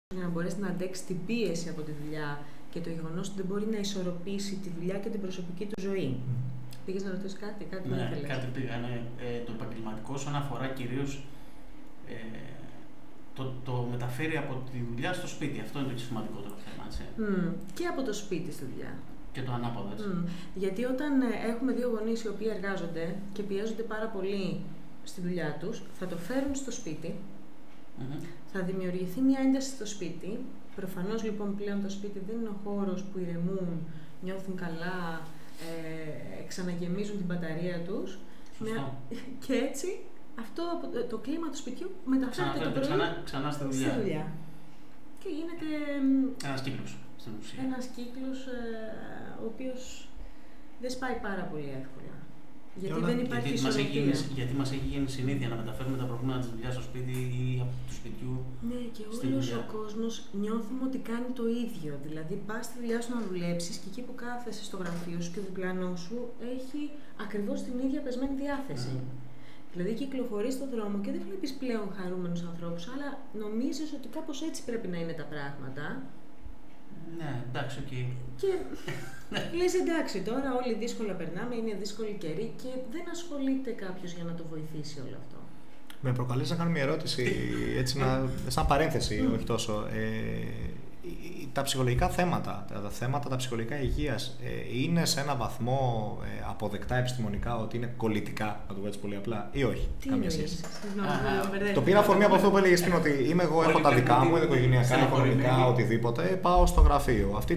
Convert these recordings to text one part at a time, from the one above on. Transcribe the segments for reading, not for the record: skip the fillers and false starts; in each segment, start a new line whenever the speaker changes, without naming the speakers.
για να μπορέσει να αντέξει την πίεση από τη δουλειά και το γεγονός ότι δεν μπορεί να ισορροπήσει τη δουλειά και την προσωπική του ζωή. Πήγες να ρωτήσεις κάτι
Ναι, κάτι πήγα. Το επαγγελματικό όσον αφορά κυρίως το μεταφέρει από τη δουλειά στο σπίτι. Αυτό είναι το σημαντικότερο θέμα. Έτσι.
Και από το σπίτι στη δουλειά.
Και το ανάποδο. Έτσι.
Γιατί όταν έχουμε δύο γονείς οι οποίοι εργάζονται και πιέζονται πάρα πολύ στη δουλειά τους, θα το φέρουν στο σπίτι, θα δημιουργηθεί μια ένταση στο σπίτι. Προφανώς λοιπόν πλέον το σπίτι δεν είναι ο χώρος που ηρεμούν, νιώθουν καλά, ξαναγεμίζουν την μπαταρία τους. Και έτσι αυτό το κλίμα του σπιτιού μεταφέρεται το πρωί
ξανά στη δουλειά.
Και γίνεται
ένας κύκλος στην ουσία.
Ένας κύκλος ο οποίος δεν σπάει πάρα πολύ εύκολα. Γιατί δεν υπάρχει ισορροπία.
Γιατί μας έχει γίνει συνήθεια να μεταφέρουμε τα προβλήματα της δουλειάς στο σπίτι ή του σπιτιού.
Ναι, και όλος ο κόσμος νιώθουμε ότι κάνει το ίδιο. Δηλαδή, πας στη δουλειά σου να δουλέψεις και εκεί που κάθεσαι στο γραφείο σου και ο διπλανός σου έχει ακριβώς την ίδια πεσμένη διάθεση. Δηλαδή, κυκλοφορείς στον δρόμο και δεν βλέπεις πλέον χαρούμενους ανθρώπους, αλλά νομίζεις ότι κάπως έτσι πρέπει να είναι τα πράγματα.
Ναι, εντάξει, οκ.
Και λες εντάξει, τώρα όλοι δύσκολα περνάμε, είναι δύσκολη καιρή και δεν ασχολείται κάποιος για να το βοηθήσει όλο αυτό.
Με προκαλείς να κάνω μια ερώτηση, έτσι σαν παρένθεση, όχι τόσο. Τα ψυχολογικά θέματα, τα ψυχολογικά υγείας, είναι σε ένα βαθμό αποδεκτά επιστημονικά ότι είναι κολλητικά, να το πω έτσι πολύ απλά, ή όχι?
Καμία σχέση.
Το πήρα αφορμή από αυτό που έλεγες πριν, ότι είμαι εγώ, έχω τα δικά μου, οικογενειακά, οικονομικά, οτιδήποτε, πάω στο γραφείο. Αυτή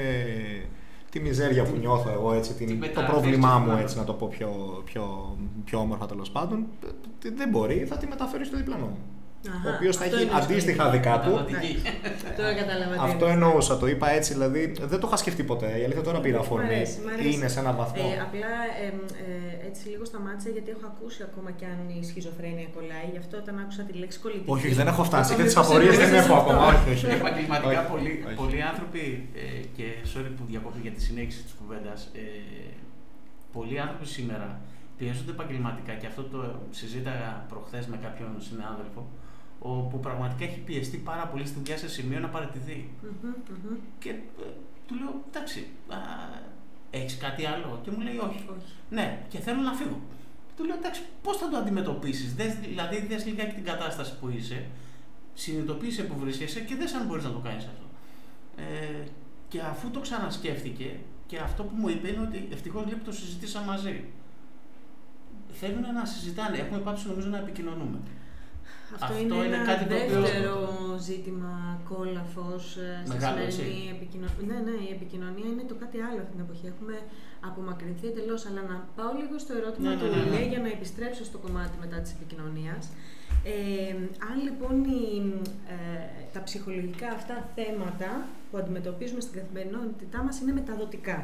τη μιζέρια που νιώθω εγώ, έτσι, το πρόβλημά μου, έτσι, να το πω πιο όμορφα τέλος πάντων, δεν μπορεί, θα τη μεταφέρει στο διπλανό μου. Ο οποίος θα έχει αντίστοιχα δικά του.
Τώρα κατάλαβα.
Αυτό εννοούσα, το είπα έτσι, δηλαδή δεν το είχα σκεφτεί ποτέ. Η αλήθεια τώρα πήρα αφορμή. Είναι σε έναν βαθμό.
Απλά έτσι λίγο σταμάτησα γιατί έχω ακούσει ακόμα κι αν η σχιζοφρένεια κολλάει. Γι' αυτό όταν άκουσα τη λέξη κολλητική.
Όχι, δεν έχω φτάσει και τις απορίες δεν έχω ακόμα.
Επαγγελματικά πολλοί άνθρωποι, και sorry που διακόπτω για τη συνέχιση της κουβέντας, πολλοί άνθρωποι σήμερα πιέζονται επαγγελματικά και αυτό το συζήταγα προχθές με κάποιον συνάδελφο, που πραγματικά έχει πιεστεί πάρα πολύ στη δουλειά σε σημείο να παραιτηθεί. Και του λέω, εντάξει, έχεις κάτι άλλο? Και μου λέει όχι. Ναι, και θέλω να φύγω. Του λέω, εντάξει, πώς θα το αντιμετωπίσεις? Δηλαδή, δες λιγάκι την κατάσταση που είσαι, συνειδητοποίησε που βρίσκεσαι και δες αν μπορείς να το κάνεις αυτό. Και αφού το ξανασκέφτηκε, και αυτό που μου είπε είναι ότι ευτυχώς το συζητήσα μαζί. Θέλουν να συζητάνε, έχουμε πάψει νομίζω να επικοινωνούμε.
Αυτό είναι ένα κάτι δεύτερο ζήτημα κόλαφος στη σημερινή επικοινωνία. Ναι, η επικοινωνία είναι το κάτι άλλο αυτή την εποχή. Έχουμε απομακρυνθεί εντελώς. Αλλά να πάω λίγο στο ερώτημα του Ηλία για να επιστρέψω στο κομμάτι μετά της επικοινωνίας. Αν λοιπόν τα ψυχολογικά αυτά θέματα που αντιμετωπίζουμε στην καθημερινότητά μας είναι μεταδοτικά.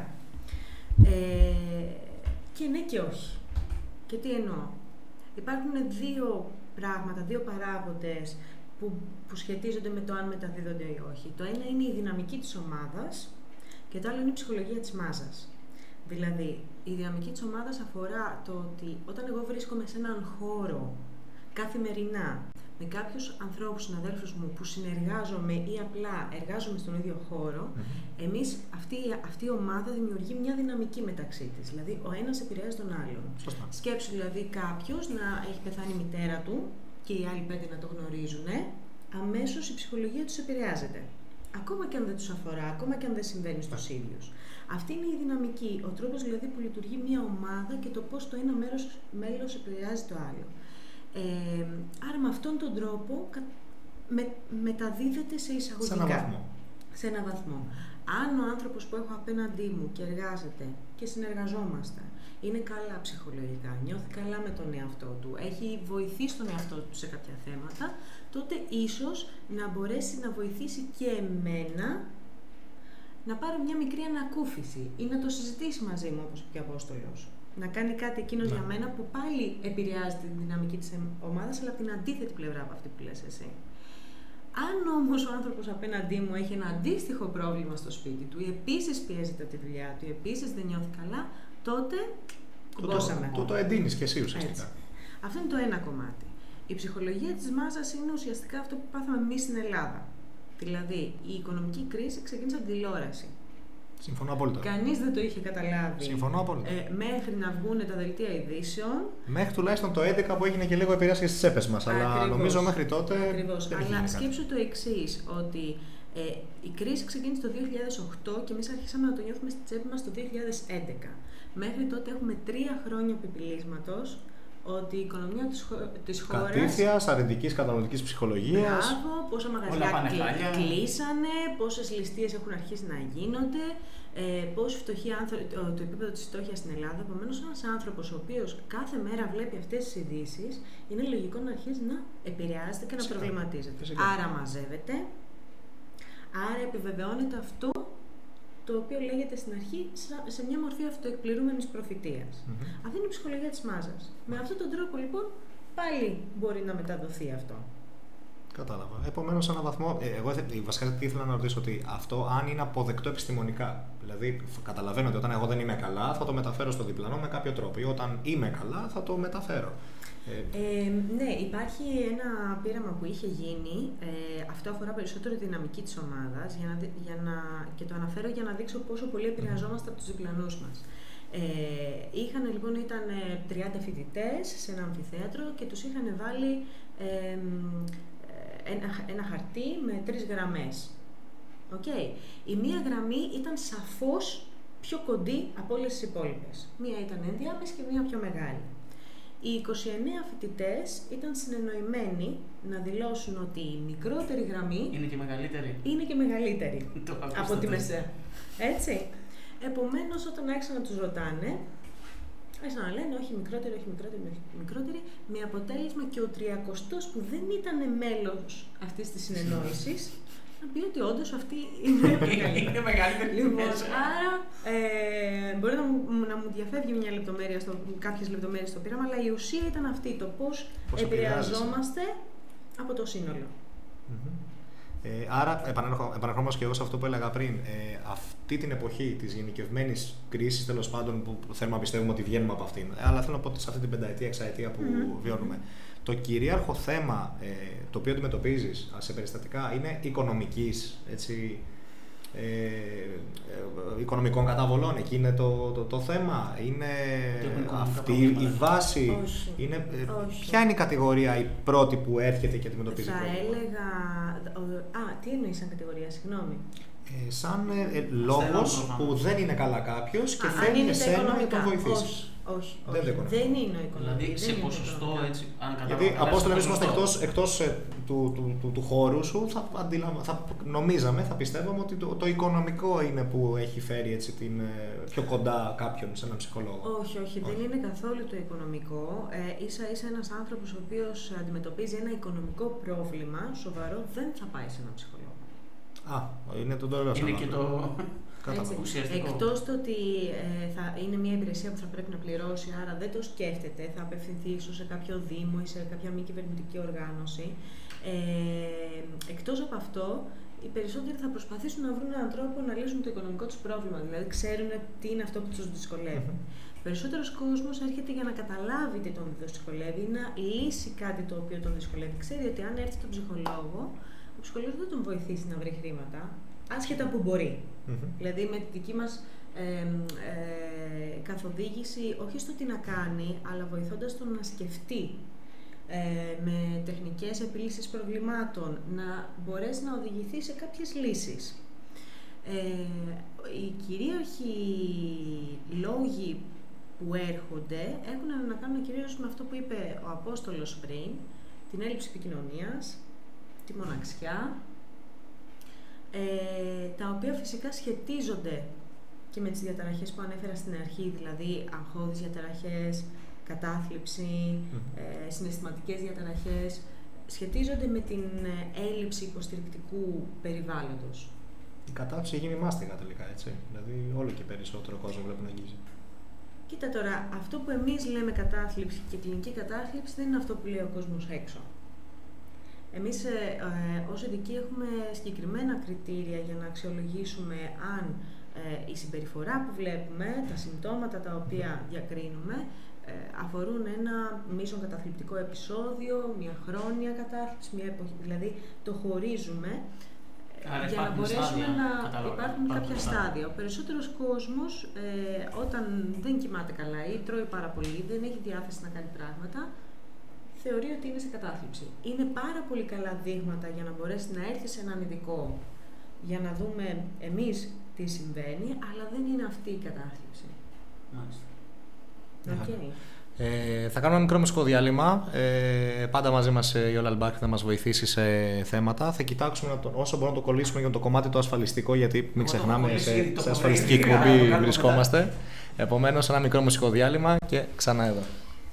Και ναι και όχι. Και τι εννοώ? Υπάρχουν δύο παράγοντες που σχετίζονται με το αν μεταδίδονται ή όχι. Το ένα είναι η δυναμική της ομάδας και το άλλο είναι η ψυχολογία της μάζας. Δηλαδή, η δυναμική της ομάδας αφορά το ότι όταν εγώ βρίσκομαι σε έναν χώρο καθημερινά με κάποιους ανθρώπους, συναδέλφους μου που συνεργάζομαι ή απλά εργάζομαι στον ίδιο χώρο, εμείς αυτή η ομάδα δημιουργεί μια δυναμική μεταξύ της. Δηλαδή, ο ένας επηρεάζει τον άλλον. Σκέψου δηλαδή κάποιος να έχει πεθάνει η μητέρα του και οι άλλοι 5 να το γνωρίζουν, αμέσως η ψυχολογία τους επηρεάζεται. Ακόμα και αν δεν τους αφορά, ακόμα και αν δεν συμβαίνει στους ίδιους. Αυτή είναι η δυναμική, ο τρόπος δηλαδή που λειτουργεί μια ομάδα και το πώς το ένα μέλος επηρεάζει το άλλο. Άρα με αυτόν τον τρόπο μεταδίδεται σε εισαγωγικά. Σε ένα βαθμό. Αν ο άνθρωπος που έχω απέναντί μου και εργάζεται και συνεργαζόμαστε είναι καλά ψυχολογικά, νιώθει καλά με τον εαυτό του, έχει βοηθήσει τον εαυτό του σε κάποια θέματα, τότε ίσως να μπορέσει να βοηθήσει και εμένα να πάρω μια μικρή ανακούφιση ή να το συζητήσει μαζί μου, όπως είπε ο Απόστολος. Να κάνει κάτι εκείνος για μένα που πάλι επηρεάζει τη δυναμική της ομάδας, αλλά από την αντίθετη πλευρά από αυτή που λες εσύ. Αν όμως ο άνθρωπος απέναντί μου έχει ένα αντίστοιχο πρόβλημα στο σπίτι του, ή επίσης πιέζεται από τη δουλειά του, ή επίσης δεν νιώθει καλά, τότε κουμπώσαμε.
Το εντείνεις και εσύ ουσιαστικά.
Αυτό είναι το ένα κομμάτι. Η ψυχολογία της μάζας είναι ουσιαστικά αυτό που πάθαμε εμείς στην Ελλάδα. Δηλαδή, η οικονομική κρίση ξεκίνησε από τηλεόραση.
Συμφωνώ απόλυτα.
Κανείς δεν το είχε καταλάβει.
Συμφωνώ απόλυτα.
Μέχρι να βγουν τα δελτία ειδήσεων.
Μέχρι τουλάχιστον το 2011 που έγινε και λίγο επηρεάσει στις τσέπες μας. Αλλά νομίζω μέχρι τότε.
Ακριβώς. Αλλά σκέψου το εξής, ότι η κρίση ξεκίνησε το 2008 και εμείς αρχίσαμε να το νιώθουμε στη τσέπη μας το 2011. Μέχρι τότε έχουμε 3 χρόνια επιπυλίσματος ότι η οικονομία της χώρας...
Κατήφιας, αρνητικής καταναλωτικής ψυχολογίας.
Μπράβο, πόσα μαγαζιά κλείσανε, πόσες ληστείες έχουν αρχίσει να γίνονται, πόσο φτωχοί άνθρωποι, το επίπεδο της φτώχειας στην Ελλάδα. Επομένως, ένας άνθρωπος ο οποίος κάθε μέρα βλέπει αυτές τις ειδήσεις, είναι λογικό να αρχίσει να επηρεάζεται και να προβληματίζεται. Άρα μαζεύεται, άρα επιβεβαιώνεται αυτό το οποίο λέγεται στην αρχή σε μια μορφή αυτοεκπληρούμενης προφητείας. Αυτή είναι η ψυχολογία της μάζας. Με αυτόν τον τρόπο λοιπόν πάλι μπορεί να μεταδοθεί αυτό.
Κατάλαβα. Επομένως, σε έναν βαθμό, εγώ βασικά τι ήθελα να ρωτήσω, ότι αυτό αν είναι αποδεκτό επιστημονικά. Δηλαδή, καταλαβαίνω ότι όταν εγώ δεν είμαι καλά θα το μεταφέρω στο διπλανό με κάποιο τρόπο, ή όταν είμαι καλά θα το μεταφέρω.
Ναι, υπάρχει ένα πείραμα που είχε γίνει, αυτό αφορά περισσότερο τη δυναμική της ομάδας, και το αναφέρω για να δείξω πόσο πολύ επηρεαζόμαστε από τους διπλανούς μας. Ήταν 30 φοιτητές σε ένα αμφιθέατρο και τους είχαν βάλει ένα χαρτί με 3 γραμμές. Okay. Η μία γραμμή ήταν σαφώς πιο κοντή από όλες τις υπόλοιπες. Μία ήταν ενδιάμεση και μία πιο μεγάλη. Οι 29 φοιτητές ήταν συνεννοημένοι να δηλώσουν ότι η μικρότερη γραμμή είναι και μεγαλύτερη από τη μεσαία. Έτσι. Επομένως, όταν άρχισαν να τους ρωτάνε, άρχισαν να λένε όχι μικρότερη, όχι μικρότερη, όχι μικρότερη, με αποτέλεσμα και ο 30ος που δεν ήταν μέλος αυτής της συνεννόησης να πει ότι όντως αυτή είναι μεγαλύτερη. Λοιπόν, άρα μπορεί να μου διαφεύγει κάποιες λεπτομέρειες στο πείραμα, αλλά η ουσία ήταν αυτή, το πώς επηρεαζόμαστε από το σύνολο.
Άρα, επαναρχόμαστε και εγώ σε αυτό που έλεγα πριν, αυτή την εποχή της γενικευμένης κρίσης, τέλος πάντων, που θέλουμε να πιστεύουμε ότι βγαίνουμε από αυτήν, αλλά θέλω να πω ότι σε αυτή την πενταετία, εξαετία που βιώνουμε, το κυρίαρχο θέμα το οποίο αντιμετωπίζεις σε περιστατικά είναι οικονομικής, έτσι, οικονομικών καταβολών. Εκεί είναι το θέμα, είναι αυτή η βάση. Είναι, ποια είναι η κατηγορία η πρώτη που έρχεται και αντιμετωπίζει πρόβλημα?
Θα έλεγα... τι εννοείς σαν κατηγορία, συγγνώμη?
Σαν λόγος που δεν είναι καλά κάποιος και θέλει εσένα να τον βοηθήσει.
Όχι, δεν είναι ο οικονομικός.
Δηλαδή σε ποσοστό έτσι, αν καταλάβω.
Γιατί Απόστολε, εμείς είμαστε εκτός του χώρου σου, θα πιστεύαμε ότι το οικονομικό είναι που έχει φέρει έτσι, πιο κοντά κάποιον σε έναν ψυχολόγο.
Όχι, δεν είναι καθόλου το οικονομικό. Ίσα-ίσα ένας άνθρωπος ο οποίος αντιμετωπίζει ένα οικονομικό πρόβλημα σοβαρό δεν θα πάει σε έναν ψυχολόγο.
Είναι το τέλος.
Είναι και το...
Εκτός το ότι είναι μια υπηρεσία που θα πρέπει να πληρώσει, άρα δεν το σκέφτεται, θα απευθυνθεί ίσως σε κάποιο δήμο ή σε κάποια μη κυβερνητική οργάνωση. Εκτός από αυτό, οι περισσότεροι θα προσπαθήσουν να βρουν έναν τρόπο να λύσουν το οικονομικό τους πρόβλημα, δηλαδή ξέρουν τι είναι αυτό που τους δυσκολεύει. Περισσότερος κόσμος έρχεται για να καταλάβει τι τον δυσκολεύει ή να λύσει κάτι το οποίο τον δυσκολεύει. Ξέρει ότι αν έρθει στον ψυχολόγο, ο ψυχολόγος δεν τον βοηθήσει να βρει χρήματα, άσχετα που μπορεί. Δηλαδή με τη δική μας καθοδήγηση, όχι στο τι να κάνει, αλλά βοηθώντας τον να σκεφτεί με τεχνικές επίλυσης προβλημάτων, να μπορέσει να οδηγηθεί σε κάποιες λύσεις. Οι κυρίαρχοι λόγοι που έρχονται έχουν να κάνουν κυρίως με αυτό που είπε ο Απόστολος πριν, την έλλειψη επικοινωνίας, τη μοναξιά, τα οποία φυσικά σχετίζονται και με τις διαταραχές που ανέφερα στην αρχή, δηλαδή αγχώδεις διαταραχές, κατάθλιψη, συναισθηματικές διαταραχές, σχετίζονται με την έλλειψη υποστηρικτικού περιβάλλοντος.
Η κατάθλιψη γίνει μάστιγα τελικά, έτσι. Δηλαδή όλο και περισσότερο κόσμο βλέπει να αγγίζει.
Κοίτα τώρα, αυτό που εμείς λέμε κατάθλιψη και κλινική κατάθλιψη δεν είναι αυτό που λέει ο κόσμος έξω. Εμείς ως ειδικοί έχουμε συγκεκριμένα κριτήρια για να αξιολογήσουμε αν η συμπεριφορά που βλέπουμε, τα συμπτώματα τα οποία διακρίνουμε, αφορούν ένα μείζον καταθλιπτικό επεισόδιο, μια χρόνια κατάθλιψη, μια εποχή, δηλαδή το χωρίζουμε για να μπορέσουμε να υπάρχουν κάποια στάδια. Ο περισσότερος κόσμος, όταν δεν κοιμάται καλά ή τρώει πάρα πολύ, δεν έχει διάθεση να κάνει πράγματα, θεωρεί ότι είναι σε κατάθλιψη. Είναι πάρα πολύ καλά δείγματα για να μπορέσει να έρθει σε έναν ειδικό για να δούμε εμείς τι συμβαίνει, αλλά δεν είναι αυτή η κατάθλιψη.
Μάλιστα.
Okay.
Θα κάνουμε ένα μικρό μουσικό διάλειμμα. Πάντα μαζί μας η Όλα Αλμπάκ θα μας βοηθήσει σε θέματα. Θα κοιτάξουμε όσο μπορούμε να το κολλήσουμε για το κομμάτι το ασφαλιστικό, γιατί μην ξεχνάμε σε ασφαλιστική εκπομπή βρισκόμαστε. Επομένως, ένα μικρό μουσικό διάλειμμα και ξανά εδώ.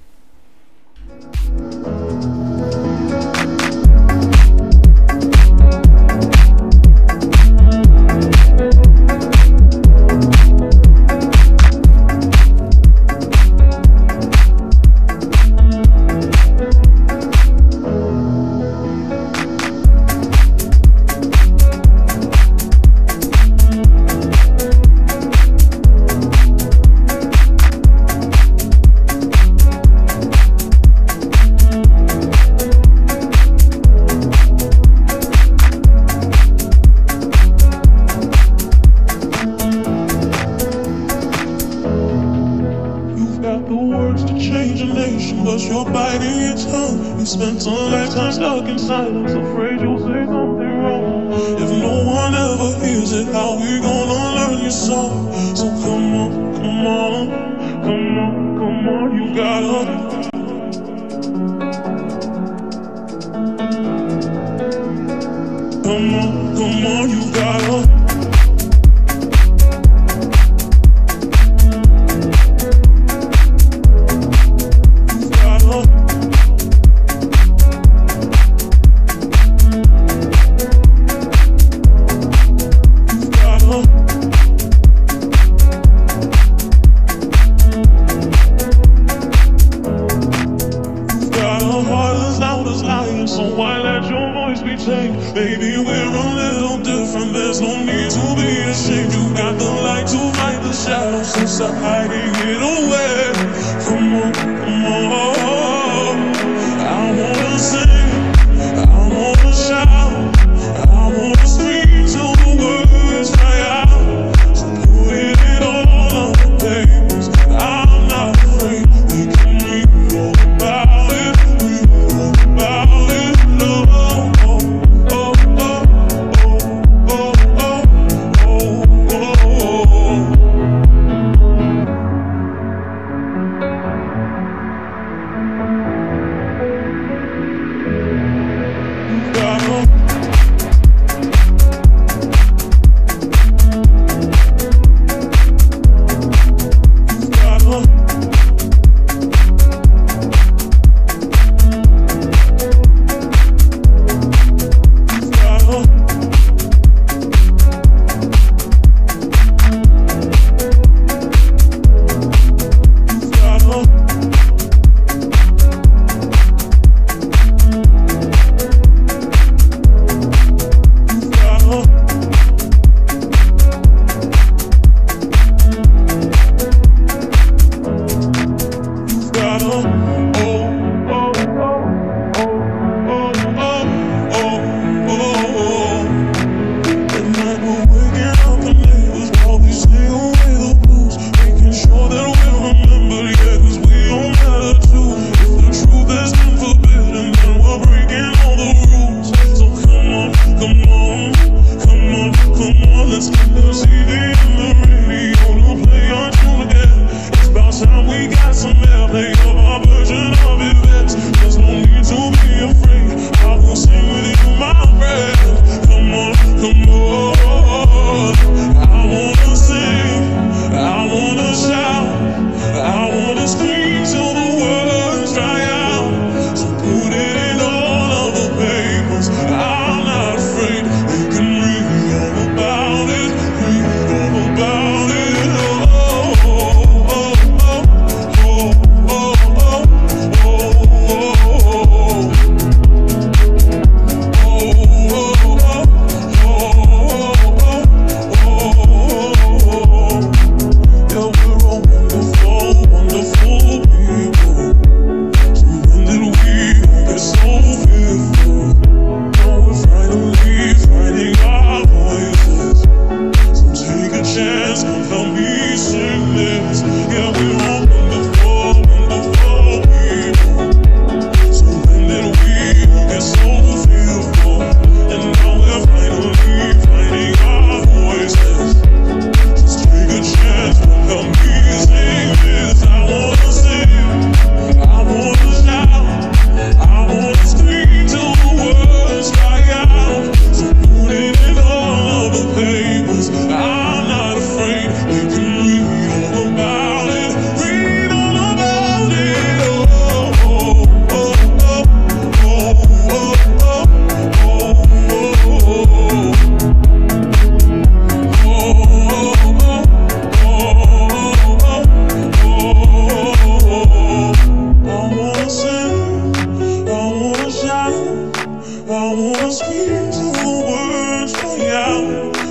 Spent a lifetime stuck in silence, afraid you'll say something wrong. If no one ever hears it, how we gonna learn your song? So come on, come on, come on, come on, you gotta. Come on, you gotta. Baby, we're a little different, there's no need to be ashamed. You got the light to fight the shadows, so stop hiding it away. Come on, come on. I wanna sing, I wanna shout, I wanna scream till the words dry out. So put it all on the page, I'm not afraid. We can read all about it, read all about it, love.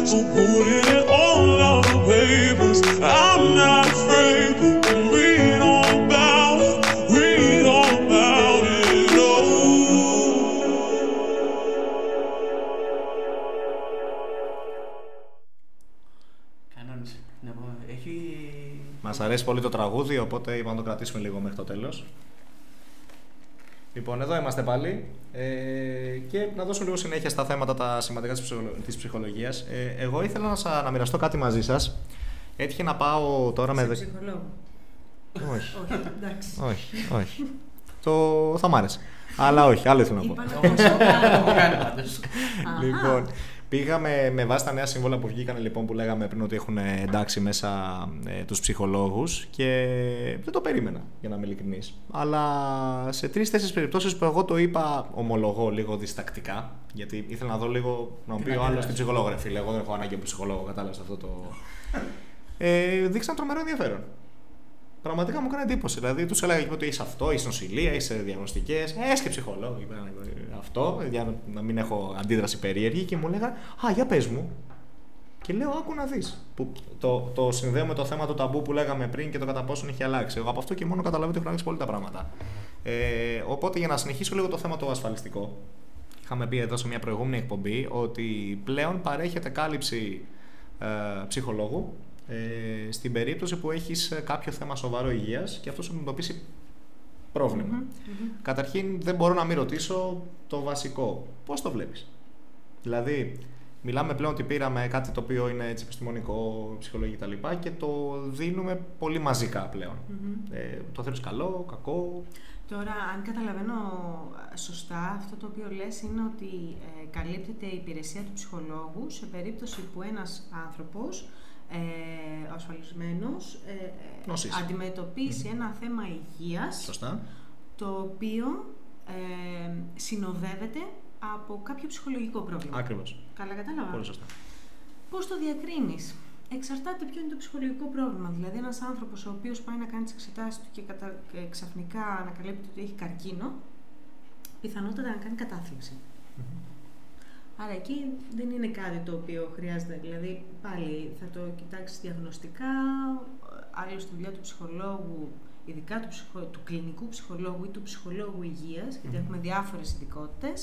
So put it all on the papers. I'm not afraid to read all about it. Read all about it. Oh.
Κανόνισε.
Μας αρέσει πολύ το τραγούδι, οπότε είπαμε να το κρατήσουμε λίγο μέχρι το τέλος. Λοιπόν, εδώ είμαστε πάλι και να δώσω λίγο συνέχεια στα θέματα τα σημαντικά της ψυχολογίας. Εγώ ήθελα να μοιραστώ κάτι μαζί σας. Έτυχε να πάω τώρα με...
ψυχολόγο.
Όχι.
Όχι, εντάξει.
Όχι. Θα μ' άρεσε. Αλλά όχι, άλλο ήθελα να πω. Λοιπόν, πήγαμε με βάση τα νέα σύμβολα που βγήκαν, λοιπόν, που λέγαμε πριν ότι έχουν εντάξει μέσα τους ψυχολόγους, και δεν το περίμενα, για να είμαι ειλικρινής. Αλλά σε 3-4 περιπτώσεις που εγώ το είπα, ομολογώ, λίγο διστακτικά, γιατί ήθελα να δω λίγο, να μου πει ο άλλος την ψυχολόγο, ρε φίλε, εγώ δεν έχω ανάγκη από ψυχολόγο, κατάλαβες αυτό το... δείξαν τρομερό ενδιαφέρον. Πραγματικά μου έκανε εντύπωση. Δηλαδή, τους έλεγα ότι είσαι αυτό, είσαι νοσηλεία, είσαι διαγνωστικές. Και ψυχολόγο. Αυτό, για να μην έχω αντίδραση περίεργη, και μου έλεγαν «Α, για πες μου». Και λέω «Άκου να δεις». Που το συνδέω με το θέμα του ταμπού που λέγαμε πριν και το κατά πόσον έχει αλλάξει. Εγώ από αυτό και μόνο καταλαβαίνω ότι έχουν αλλάξει πολύ τα πράγματα. Οπότε, για να συνεχίσω λίγο το θέμα το ασφαλιστικό, είχαμε πει εδώ σε μια προηγούμενη εκπομπή ότι πλέον παρέχεται κάλυψη ψυχολόγου στην περίπτωση που έχεις κάποιο θέμα σοβαρό υγείας και αυτό σου αντιμετωπίσει πρόβλημα. Καταρχήν, δεν μπορώ να μην ρωτήσω το βασικό. Πώς το βλέπεις? Δηλαδή, μιλάμε πλέον ότι πήραμε κάτι το οποίο είναι έτσι επιστημονικό, ψυχολογικό κτλ. Και το δίνουμε πολύ μαζικά πλέον. Το θέλεις καλό, κακό?
Τώρα, αν καταλαβαίνω σωστά, αυτό το οποίο λες είναι ότι καλύπτεται η υπηρεσία του ψυχολόγου σε περίπτωση που ένας άνθρωπος ο ασφαλισμένος αντιμετωπίσει ένα θέμα υγείας.
Σωστά.
Το οποίο συνοδεύεται από κάποιο ψυχολογικό πρόβλημα.
Ακριβώς.
Καλά κατάλαβα.
Πολύ σωστά.
Πώς το διακρίνεις? Εξαρτάται ποιο είναι το ψυχολογικό πρόβλημα. Δηλαδή, ένας άνθρωπος ο οποίος πάει να κάνει τις εξετάσεις του και ξαφνικά ανακαλύπτει ότι έχει καρκίνο, πιθανότατα να κάνει κατάθλιψη. Άρα εκεί δεν είναι κάτι το οποίο χρειάζεται. Δηλαδή, πάλι θα το κοιτάξεις διαγνωστικά, άλλο στη δουλειά του ψυχολόγου, ειδικά του κλινικού ψυχολόγου ή του ψυχολόγου υγείας, γιατί έχουμε διάφορες ειδικότητες,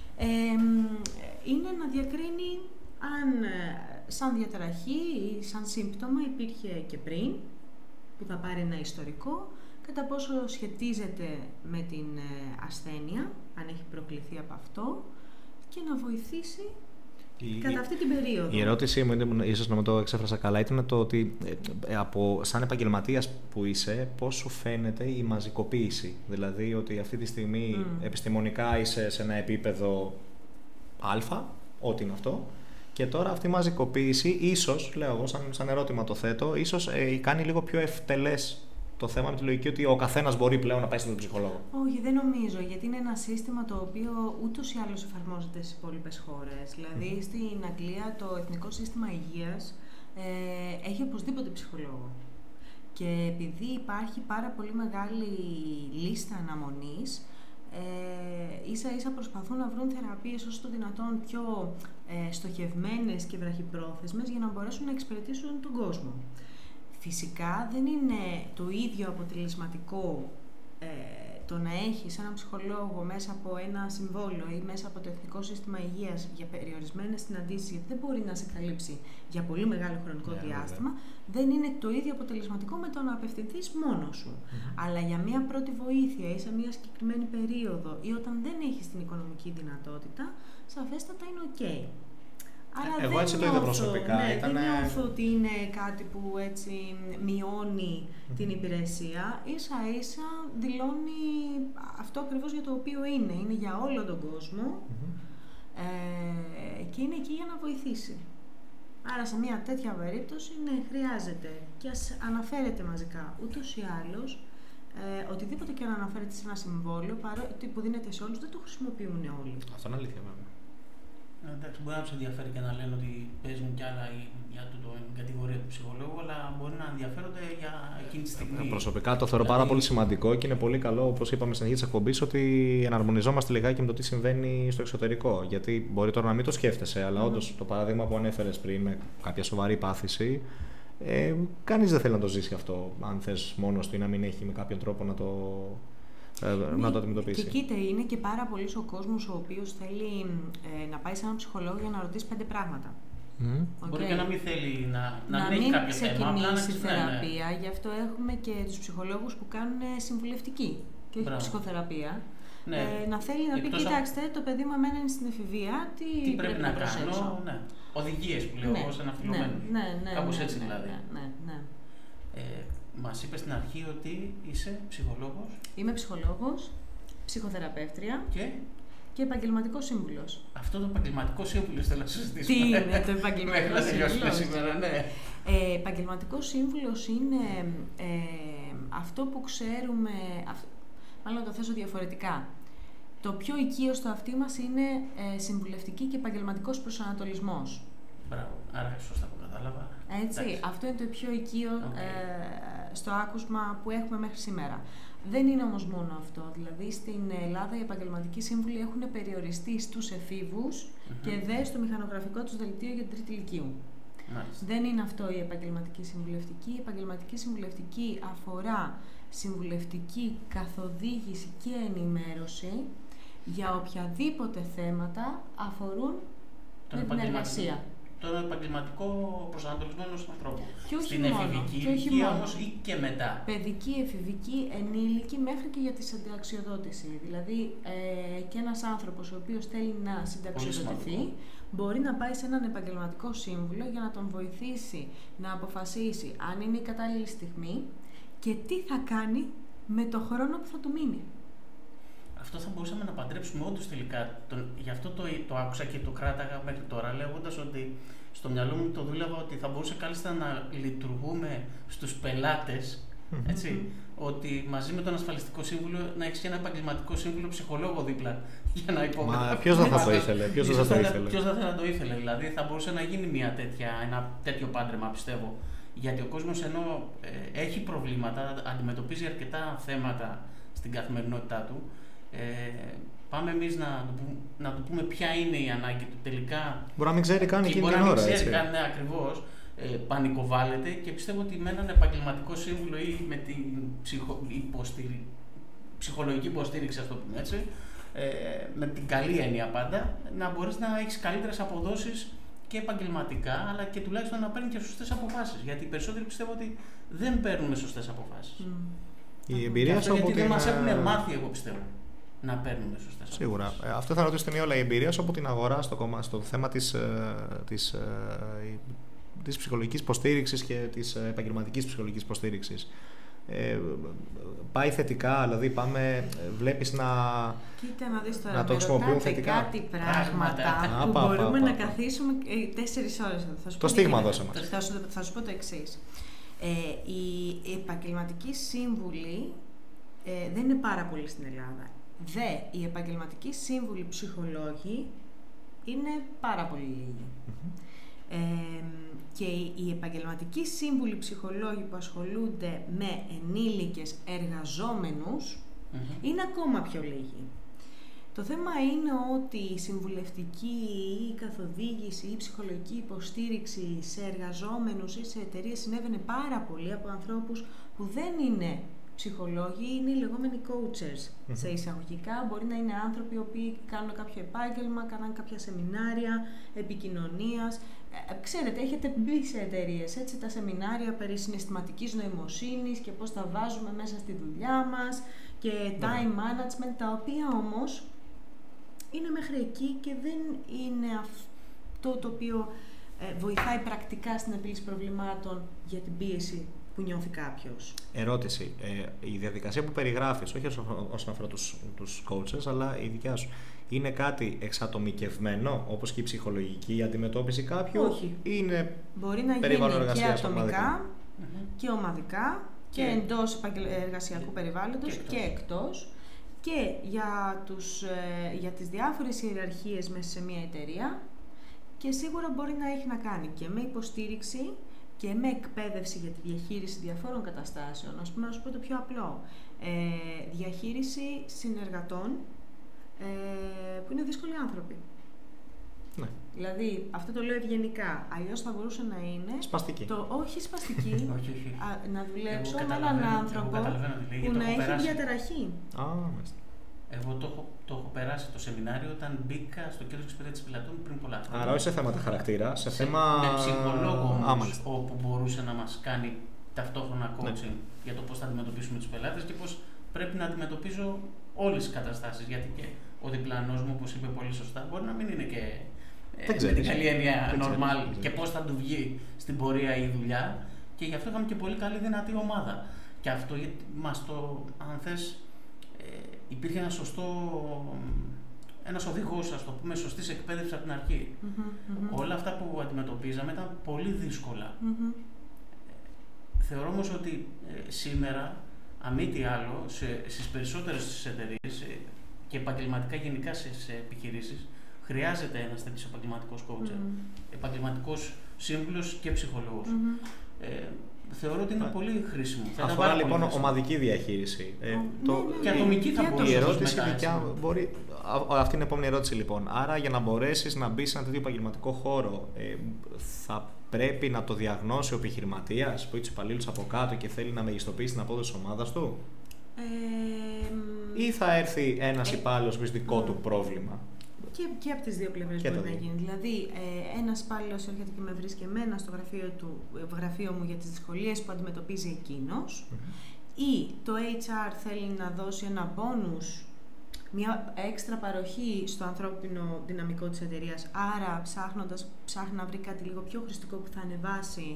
είναι να διακρίνει αν σαν διαταραχή ή σαν σύμπτωμα υπήρχε και πριν, που θα πάρει ένα ιστορικό, κατά πόσο σχετίζεται με την ασθένεια, αν έχει προκληθεί από αυτό, και να βοηθήσει κατά αυτή την περίοδο.
Η ερώτησή μου, ίσως να μην το εξέφρασα καλά, ήταν το ότι σαν επαγγελματίας που είσαι, πώς σου φαίνεται η μαζικοποίηση? Δηλαδή ότι αυτή τη στιγμή επιστημονικά είσαι σε ένα επίπεδο α, ό,τι είναι αυτό, και τώρα αυτή η μαζικοποίηση ίσως, λέω εγώ σαν ερώτημα το θέτω, ίσως κάνει λίγο πιο ευτελές το θέμα, με τη λογική ότι ο καθένας μπορεί πλέον να πάει στον ψυχολόγο.
Όχι, δεν νομίζω, γιατί είναι ένα σύστημα το οποίο ούτως ή άλλως εφαρμόζεται στις υπόλοιπες χώρες. Δηλαδή, στην Αγγλία το Εθνικό Σύστημα Υγείας έχει οπωσδήποτε ψυχολόγο. Και επειδή υπάρχει πάρα πολύ μεγάλη λίστα αναμονής, ίσα-ίσα προσπαθούν να βρουν θεραπείες όσο το δυνατόν πιο στοχευμένες και βραχυπρόθεσμες για να μπορέσουν να εξυπηρετήσουν τον κόσμο. Φυσικά δεν είναι το ίδιο αποτελεσματικό το να έχεις έναν ψυχολόγο μέσα από ένα συμβόλαιο ή μέσα από το Εθνικό Σύστημα Υγείας για περιορισμένες συναντήσεις, γιατί δεν μπορεί να σε καλύψει για πολύ μεγάλο χρονικό διάστημα, δεν είναι το ίδιο αποτελεσματικό με το να απευθυνθείς μόνος σου. Αλλά για μια πρώτη βοήθεια ή σε μια συγκεκριμένη περίοδο ή όταν δεν έχεις την οικονομική δυνατότητα, σαφέστατα είναι ok. Άρα
εγώ έτσι το είδα προσωπικά.
Δεν νιώθω ότι είναι κάτι που έτσι μειώνει την υπηρεσία. Ίσα-ίσα δηλώνει αυτό ακριβώς για το οποίο είναι. Είναι για όλο τον κόσμο και είναι εκεί για να βοηθήσει. Άρα σε μια τέτοια περίπτωση, ναι, χρειάζεται και ας αναφέρεται μαζικά. Ούτως ή άλλως, οτιδήποτε και αν αναφέρεται σε ένα συμβόλαιο, παρότι που δίνεται σε όλους, δεν το χρησιμοποιούν όλοι.
Αυτό είναι αλήθεια, βέβαια.
Εντάξει, μπορεί να τους ενδιαφέρει και να λένε ότι παίζουν κι άλλα για την κατηγορία του ψυχολόγου, αλλά αλλά μπορεί να ενδιαφέρονται για εκείνη τη στιγμή.
Προσωπικά το θεωρώ πάρα πολύ σημαντικό και είναι πολύ καλό, όπως είπαμε στην αρχή της εκπομπής, ότι εναρμονιζόμαστε λιγάκι με το τι συμβαίνει στο εξωτερικό. Γιατί μπορεί τώρα να μην το σκέφτεσαι, αλλά όντως το παράδειγμα που ανέφερες πριν με κάποια σοβαρή πάθηση, κανείς δεν θέλει να το ζήσει αυτό, αν θες μόνος του ή να μην έχει με κάποιον τρόπο να το αντιμετωπίσει.
Και κοίτα, είναι και πάρα πολύς ο κόσμος ο οποίος θέλει να πάει σε έναν ψυχολόγο για να ρωτήσει 5 πράγματα.
Okay. Μπορεί και να μην θέλει να μην έχει κάποιο θέμα, απλά να
ξεκινήσει θεραπεία. Γι' αυτό έχουμε και τους ψυχολόγους που κάνουν συμβουλευτική και όχι ψυχοθεραπεία.
Ναι.
Να θέλει να πει, κοιτάξτε, το παιδί μου εμένα είναι στην εφηβεία, τι πρέπει να κάνω.
Ναι. Οδηγίες που λέω εγώ σε ένα φιλομένο. Κάπως έτσι δηλαδή. Μας είπες στην αρχή ότι είσαι ψυχολόγος.
Είμαι ψυχολόγος, ψυχοθεραπεύτρια και επαγγελματικός σύμβουλος.
Αυτό το επαγγελματικό σύμβουλο θέλω να συζητήσουμε.
Τι είναι το επαγγελματικό σύμβουλος?
Σήμερα, ναι.
Επαγγελματικός σύμβουλος είναι αυτό που ξέρουμε, μάλλον να το θέσω διαφορετικά. Το πιο οικείο στο αυτί μας είναι συμβουλευτική και επαγγελματικός προσανατολισμός.
Μπράβο, άρα σωστά το κατάλαβα.
Έτσι, εντάξει. Αυτό είναι το πιο οικείο στο άκουσμα που έχουμε μέχρι σήμερα. Δεν είναι όμως μόνο αυτό. Δηλαδή, στην Ελλάδα οι επαγγελματικοί σύμβουλοι έχουν περιοριστεί στους εφήβους και δε στο μηχανογραφικό τους δελτίο για την τρίτη ηλικίου. Δεν είναι αυτό η επαγγελματική συμβουλευτική. Η επαγγελματική συμβουλευτική αφορά συμβουλευτική καθοδήγηση και ενημέρωση για οποιαδήποτε θέματα αφορούν την εργασία.
Τον επαγγελματικό προσανατολισμό ενός ανθρώπου.
Στην
εφηβική ηλικία όμως ή και μετά.
Παιδική, εφηβική, ενήλικη μέχρι και για τη συνταξιοδότηση. Δηλαδή και ένας άνθρωπος ο οποίος θέλει να συνταξιοδοτηθεί μπορεί να πάει σε έναν επαγγελματικό σύμβουλο για να τον βοηθήσει να αποφασίσει αν είναι η κατάλληλη στιγμή και τι θα κάνει με το χρόνο που θα του μείνει.
Αυτό θα μπορούσαμε να παντρέψουμε όντως τελικά. Γι' αυτό το άκουσα και το κράταγα μέχρι τώρα, λέγοντας ότι στο μυαλό μου το δούλευα ότι θα μπορούσε κάλλιστα να λειτουργούμε στους πελάτες. Έτσι, ότι μαζί με τον ασφαλιστικό σύμβουλο να έχεις και ένα επαγγελματικό σύμβουλο ψυχολόγο δίπλα για να υπογράψει.
Μα ποιος δεν θα το ήθελε,
ποιος δεν θα το ήθελε, δηλαδή θα μπορούσε να γίνει ένα τέτοιο πάντρεμα, πιστεύω. Γιατί ο κόσμος ενώ έχει προβλήματα, αντιμετωπίζει αρκετά θέματα στην καθημερινότητά του, πάμε εμείς να του πούμε ποια είναι η ανάγκη του τελικά.
Μπορεί να μην ξέρει καν εκείνη την ώρα.
Μπορεί να μην ξέρει καν, ναι, ακριβώς. Πανικοβάλλεται και πιστεύω ότι με έναν επαγγελματικό σύμβουλο ή με την ψυχολογική υποστήριξη, ας το πούμε έτσι, με την καλή έννοια πάντα, να μπορείς να έχεις καλύτερες αποδόσεις και επαγγελματικά, αλλά και τουλάχιστον να παίρνει και σωστές αποφάσεις. Γιατί οι περισσότεροι πιστεύω ότι δεν παίρνουν σωστές αποφάσεις.
Η εμπειρία σου
γιατί δεν μας έχουν μάθει, εγώ πιστεύω, να παίρνουμε σωστές αποφάσεις.
Σίγουρα. Αυτό θα ρωτήσω την όλα. Η εμπειρία σου από την αγορά στο θέμα της ψυχολογικής υποστήριξης και της επαγγελματικής ψυχολογικής υποστήριξης. Πάει θετικά, δηλαδή βλέπεις να το χρησιμοποιούν θετικά.
Κάτι πράγματα που μπορούμε να καθίσουμε 4 ώρες.
Το στίγμα δώσε μας.
Θα σου πω το εξής. Οι επαγγελματικοί σύμβουλοι δεν είναι πάρα πολλοί στην Ελλάδα. Οι επαγγελματικοί σύμβουλοι ψυχολόγοι είναι πάρα πολύ λίγοι. Και οι επαγγελματικοί σύμβουλοι ψυχολόγοι που ασχολούνται με ενήλικες εργαζόμενους είναι ακόμα πιο λίγοι. Το θέμα είναι ότι η συμβουλευτική ή η καθοδήγηση ή η ψυχολογική υποστήριξη σε εργαζόμενους ή σε εταιρείες συνέβαινε πάρα πολύ από ανθρώπους που δεν είναι ψυχολόγοι, είναι οι λεγόμενοι coaches. Σε εισαγωγικά μπορεί να είναι άνθρωποι οι οποίοι κάνουν κάποιο επάγγελμα, κάνουν κάποια σεμινάρια επικοινωνίας. Ξέρετε, έχετε μπει σε εταιρείες, έτσι, τα σεμινάρια περί συναισθηματικής νοημοσύνης και πώς τα βάζουμε μέσα στη δουλειά μας και time management, τα οποία όμως είναι μέχρι εκεί και δεν είναι αυτό το οποίο βοηθάει πρακτικά στην επίλυση προβλημάτων για την πίεση που νιώθει κάποιος.
Ερώτηση. Η διαδικασία που περιγράφεις, όχι όσον αφορά τους coaches, αλλά η δικιά σου, είναι κάτι εξατομικευμένο, όπως και η ψυχολογική αντιμετώπιση κάποιου?
Όχι. Μπορεί να γίνει και ατομικά και ομαδικά και εντός εργασιακού περιβάλλοντος και εκτός. Και για τις διάφορες ιεραρχίες μέσα σε μια εταιρεία, και σίγουρα μπορεί να έχει να κάνει και με υποστήριξη και με εκπαίδευση για τη διαχείριση διαφόρων καταστάσεων. Ας πούμε, να σου πω το πιο απλό. Διαχείριση συνεργατών που είναι δύσκολοι άνθρωποι.
Ναι.
Δηλαδή, αυτό το λέω ευγενικά. Αλλιώς θα μπορούσε να είναι.
Σπαστική.
Όχι σπαστική.
όχι.
Να δουλέψω με έναν άνθρωπο που να έχει διαταραχή.
Μάλιστα.
Εγώ το έχω περάσει το σεμινάριο όταν μπήκα στο κέντρο εξυπηρέτησης πελατών πριν πολλά χρόνια.
Άρα, όχι σε θέματα χαρακτήρα, σε θέμα.
Με ψυχολόγο όμως, όπου μπορούσε να μας κάνει ταυτόχρονα coaching για το πώς θα αντιμετωπίσουμε τους πελάτες και πώς πρέπει να αντιμετωπίζω όλες τις καταστάσεις. Γιατί και ο διπλανός μου, όπως είπε πολύ σωστά, μπορεί να μην είναι και με την καλή έννοια normal και πώς θα του βγει στην πορεία η δουλειά. Και γι' αυτό είχαμε και πολύ καλή δυνατή ομάδα. Και αυτό μας το, αν θες, υπήρχε ένας οδηγός, ας το πούμε, σωστής εκπαίδευσης από την αρχή. Όλα αυτά που αντιμετωπίζαμε ήταν πολύ δύσκολα. Θεωρώ όμως ότι σήμερα, αν μη τι άλλο, στις περισσότερες εταιρείες και επαγγελματικά γενικά σε επιχειρήσεις, χρειάζεται ένας τέτοιος επαγγελματικός coach, επαγγελματικός σύμβουλος και ψυχολόγος. Θεωρώ ότι είναι πολύ χρήσιμο.
Αφορά λοιπόν ομαδική διαχείριση.
Και ατομική θα μπορούσε.
Η ερώτηση μπορεί. Αυτή είναι η επόμενη ερώτηση λοιπόν. Άρα για να μπορέσεις να μπεις σε ένα τέτοιο επαγγελματικό χώρο, θα πρέπει να το διαγνώσει ο επιχειρηματίας που έχει τους υπαλλήλους από κάτω και θέλει να μεγιστοποιήσει την απόδοση της ομάδας του, ή θα έρθει ένας υπάλληλος με δικό του πρόβλημα?
Και από τις δύο πλευρές μπορεί να γίνει. Δηλαδή, ένας υπάλληλος έρχεται και με βρίσκει εμένα στο γραφείο μου για τις δυσκολίες που αντιμετωπίζει εκείνος, ή το HR θέλει να δώσει ένα bonus, μια έξτρα παροχή στο ανθρώπινο δυναμικό της εταιρείας, άρα ψάχνει να βρει κάτι λίγο πιο χρηστικό που θα ανεβάσει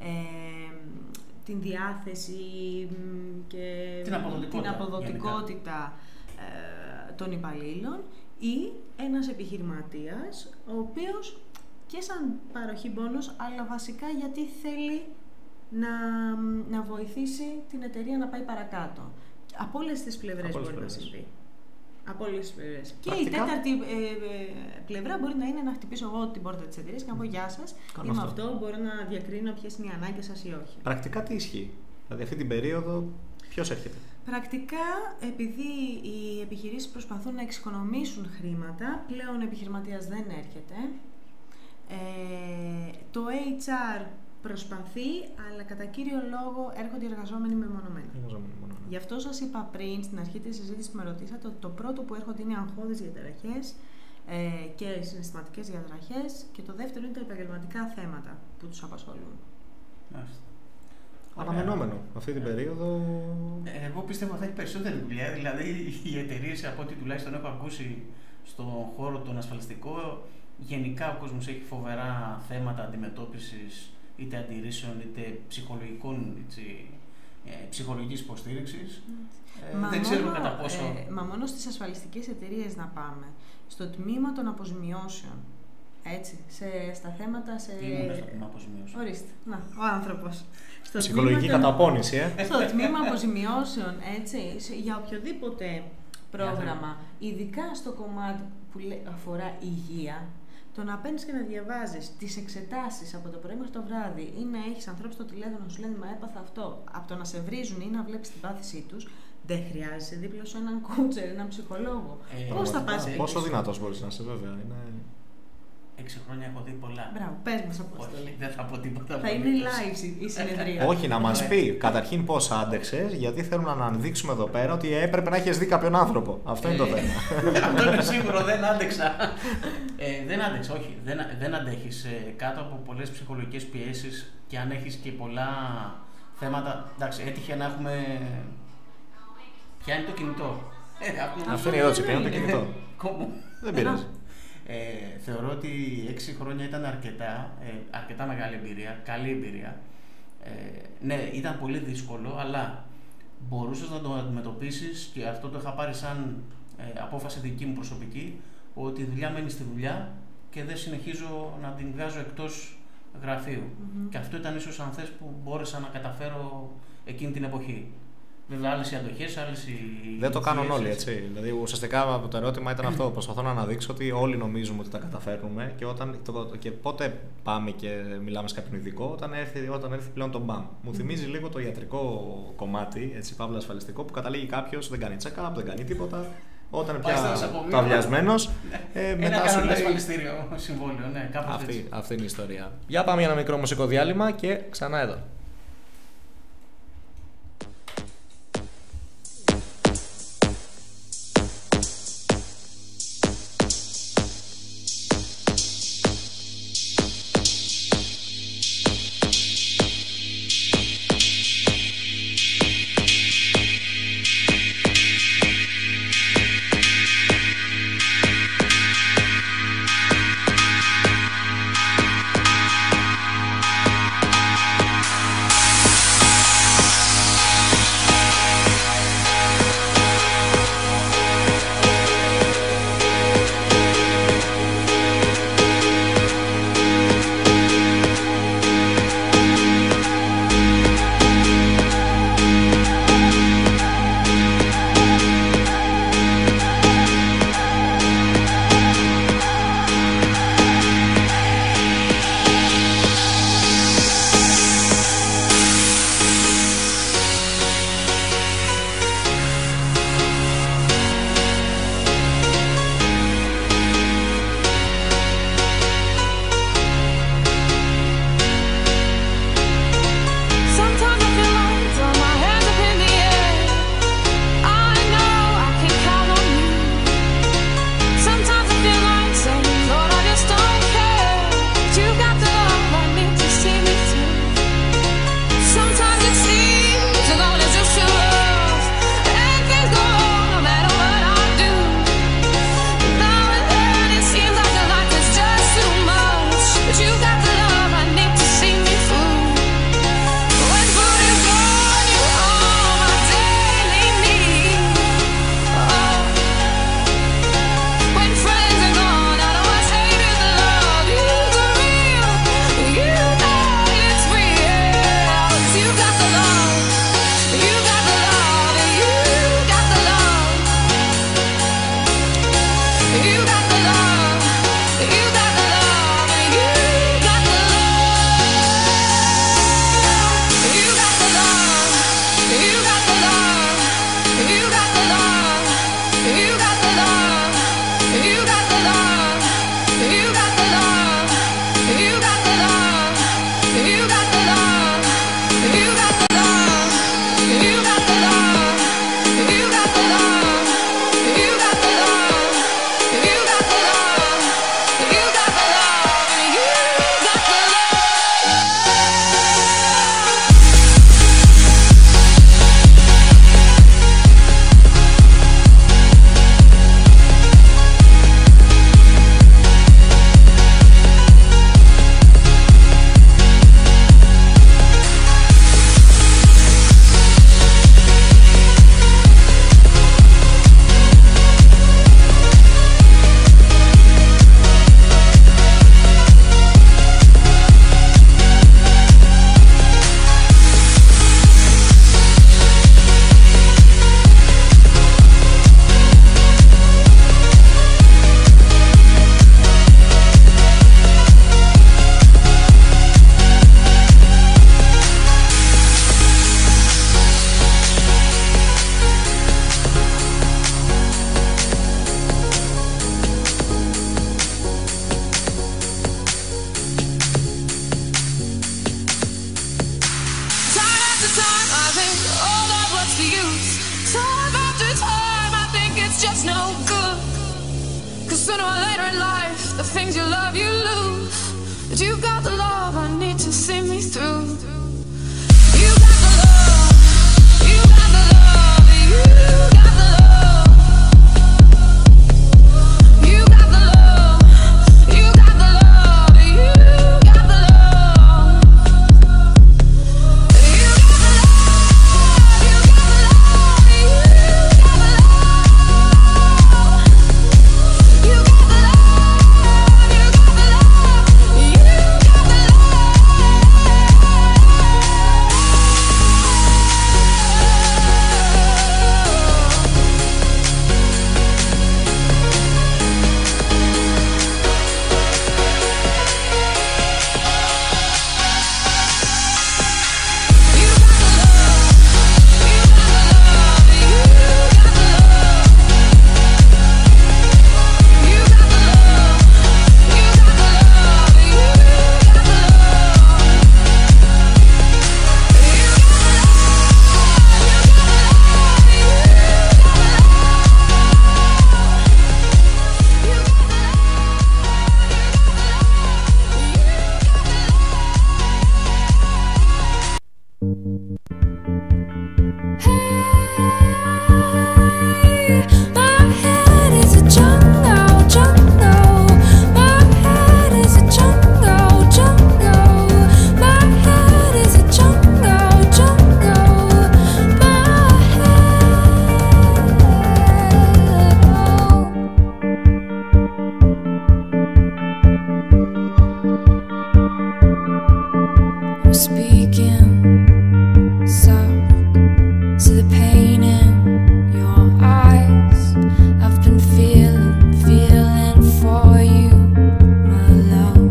την διάθεση και την αποδοτικότητα των υπαλλήλων, ή ένας επιχειρηματίας, ο οποίος και σαν παροχή μπόνους, αλλά βασικά γιατί θέλει να βοηθήσει την εταιρεία να πάει παρακάτω. Από όλες τις πλευρές μπορεί να συμβεί. Από όλες τις πλευρές. Και η τέταρτη πλευρά μπορεί να είναι να χτυπήσω εγώ την πόρτα της εταιρείας και να πω «Γεια σας, είμαι αυτό, μπορώ να διακρίνω ποιες είναι οι ανάγκες σας ή όχι».
Πρακτικά τι ισχύει? Δηλαδή αυτή την περίοδο ποιος έρχεται?
Πρακτικά, επειδή οι επιχειρήσεις προσπαθούν να εξοικονομήσουν χρήματα, πλέον ο επιχειρηματίας δεν έρχεται. Το HR προσπαθεί, αλλά κατά κύριο λόγο έρχονται οι εργαζόμενοι μεμονωμένοι. Γι' αυτό σας είπα πριν, στην αρχή της συζήτησης που με ρωτήσατε, ότι το πρώτο που έρχονται είναι αγχώδεις διαταραχές και συναισθηματικές διαταραχές, και το δεύτερο είναι τα επαγγελματικά θέματα που τους απασχολούν.
Αναμενόμενο αυτή την περίοδο.
Εγώ πιστεύω ότι θα έχει περισσότερη δουλειά. Δηλαδή, οι εταιρείες, από ό,τι τουλάχιστον έχω ακούσει στον χώρο τον ασφαλιστικό, γενικά ο κόσμος έχει φοβερά θέματα αντιμετώπισης είτε αντιρρήσεων είτε ψυχολογικής υποστήριξης. Δεν ξέρω κατά πόσο.
Μα μόνο στις ασφαλιστικές εταιρείες να πάμε. Στο τμήμα των αποζημιώσεων. Έτσι, στα θέματα.
Τι είναι στο τμήμα αποζημιώσεων?
Ορίστε. Να, ο άνθρωπος.
Ψυχολογική καταπώνηση,
Στο τμήμα αποζημιώσεων, έτσι, για οποιοδήποτε πρόγραμμα, ειδικά στο κομμάτι που αφορά υγεία, το να παίρνεις και να διαβάζεις τις εξετάσεις από το πρωί μέχρι το βράδυ, ή να έχεις ανθρώπους στο τηλέφωνο να σου λένε «Μα έπαθα αυτό», από το να σε βρίζουν ή να βλέπεις την πάθησή τους, δεν χρειάζεσαι δίπλα σου έναν κόουτσερ, έναν ψυχολόγο. Πώς θα πας?
Πόσο δυνατός μπορείς να είσαι, βέβαια.
6 χρόνια έχω δει πολλά.
Μπράβο, πες μας, Απόστολη.
Δεν θα πω τίποτα.
Θα είναι live η συνεδρία.
Όχι, να μας πει καταρχήν πώς άντεξες, γιατί θέλουμε να αναδείξουμε εδώ πέρα ότι έπρεπε να έχεις δει κάποιον άνθρωπο. Αυτό είναι το θέμα.
Αυτό είναι σίγουρο, δεν άντεξα. Δεν άντεξα, όχι. Δεν αντέχεις κάτω από πολλές ψυχολογικές πιέσεις, και αν έχεις και πολλά θέματα. Εντάξει, έτυχε να έχουμε. Ποια είναι το κινητό?
Αυτό είναι η ερώτηση. Ποια είναι το κινητό? Δεν πειράζει.
Θεωρώ ότι 6 χρόνια ήταν αρκετά μεγάλη εμπειρία, καλή εμπειρία. Ναι, ήταν πολύ δύσκολο, αλλά μπορούσες να το αντιμετωπίσεις, και αυτό το είχα πάρει σαν απόφαση δική μου προσωπική, ότι η δουλειά μένει στη δουλειά και δεν συνεχίζω να την βγάζω εκτός γραφείου. Και αυτό ήταν ίσως, αν θες, που μπόρεσα να καταφέρω εκείνη την εποχή. Βέβαια, άλλες οι αντοχές, άλλες οι.
Δεν το κάνουν όλοι έτσι. Δηλαδή, ουσιαστικά το ερώτημα ήταν αυτό. Προσπαθώ να αναδείξω ότι όλοι νομίζουμε ότι τα καταφέρνουμε και πότε πάμε και μιλάμε σε κάποιον ειδικό, όταν έρθει πλέον το μπαμ. Μου θυμίζει λίγο το ιατρικό κομμάτι, έτσι, παύλα ασφαλιστικό, που καταλήγει κάποιος, δεν κάνει check-up, δεν κάνει τίποτα. Όταν πια παυλιασμένος, μετά σου λέει.
Ασφαλιστήριο συμβόλαιο, ναι,
αυτή είναι η ιστορία. Για πάμε για ένα μικρό μουσικό διάλειμμα και ξανά εδώ.
Sooner or later in life, the things you love, you lose. But you got the love I need to see me through. You got the love, you got the love, you got the love. You got the love, you got the love, you got the love. You got the love, you got the love, you got the love. You got the love, you got the love, you got the love. speaking soft to the pain in your eyes. I've been feeling for you, my love.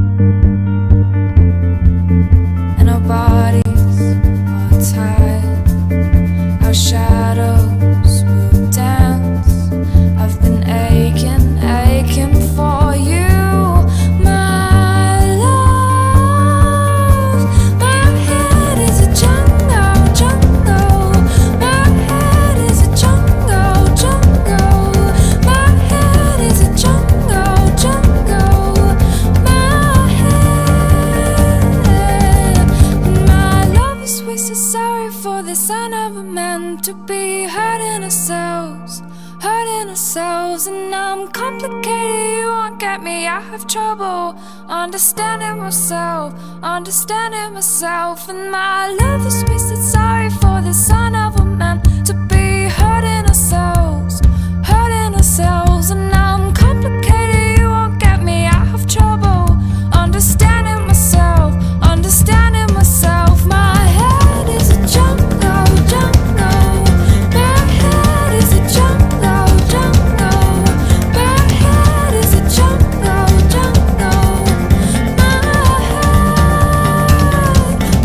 And our bodies are tied, our shadows will dance. I've been aching for you. To be hurting ourselves, and I'm complicated, you won't get me. I have trouble understanding myself, and my love is wasted. Sorry for the son of a man. To be hurting ourselves, and I'm complicated, you won't get me. I have trouble understanding myself. My head is a jungle. My head is a jungle. My head is a jungle. My head,